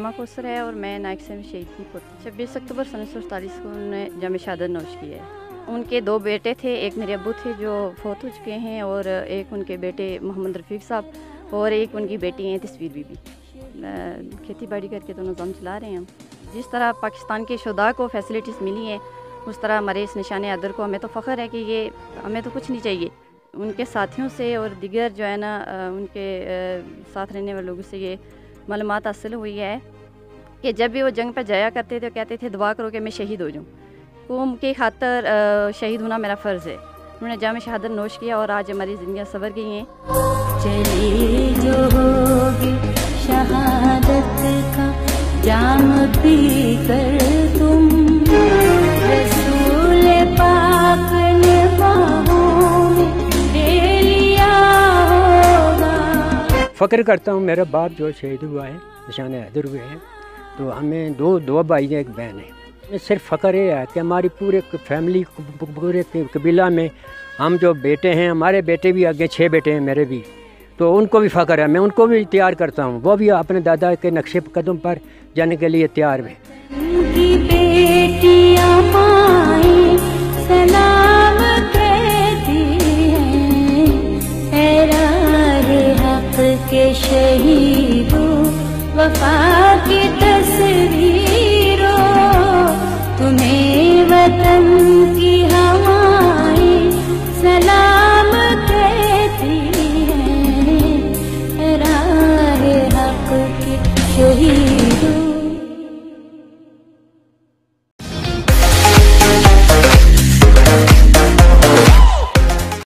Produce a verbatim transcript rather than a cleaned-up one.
शमा कोसर है और मैं नाइक से शहीद की पोती। छब्बीस अक्टूबर सन उन्नीस सौ सैंतालीस को उन्होंने जाम शहादत नोश की है। उनके दो बेटे थे, एक मेरे अब्बू थे जो फौत हो चुके हैं और एक उनके बेटे मोहम्मद रफ़ीक साहब और एक उनकी बेटी हैं तस्वीर बीबी। खेती बाड़ी करके तो निज़ाम चला रहे हैं हम। जिस तरह पाकिस्तान के शुहदा को फैसिलिटीज़ मिली हैं उस तरह हमारे इस निशान अदर को हमें तो फ़ख्र है कि ये हमें तो कुछ नहीं चाहिए। उनके साथियों से और दिगर जो है ना उनके साथ रहने वाले लोगों से ये मालूमात हासिल हुई है कि जब भी वो जंग पर जाया करते थे कहते थे दुआ करो कि मैं शहीद हो जाऊँ, कौम की खातर शहीद होना मेरा फ़र्ज़ है। उन्होंने जाम शहादत नोश किया और आज हमारी ज़िंदगियाँ संवर गई हैं। चली जो होगी शहादत का जाम पी कर तुम, रसूल पाक ने बाहों में ले लिया होगा। फ़ख्र करता हूँ मेरा बाप जो शहीद हुआ है, निशान हैदर हुए हैं, तो हमें दो दो भाई हैं, एक बहन है। सिर्फ फ़ख्र ये है कि हमारी पूरे फैमिली पूरे कबीला में हम जो बेटे हैं, हमारे बेटे भी आगे छः बेटे हैं मेरे भी, तो उनको भी फ़ख्र है। मैं उनको भी तैयार करता हूँ, वो भी अपने दादा के नक्शे कदम पर जाने के लिए तैयार हैं। उनकी बेटियां माएं सलाम कहती हैं, ऐ राहे हक़ के शहीदों वफ़ा की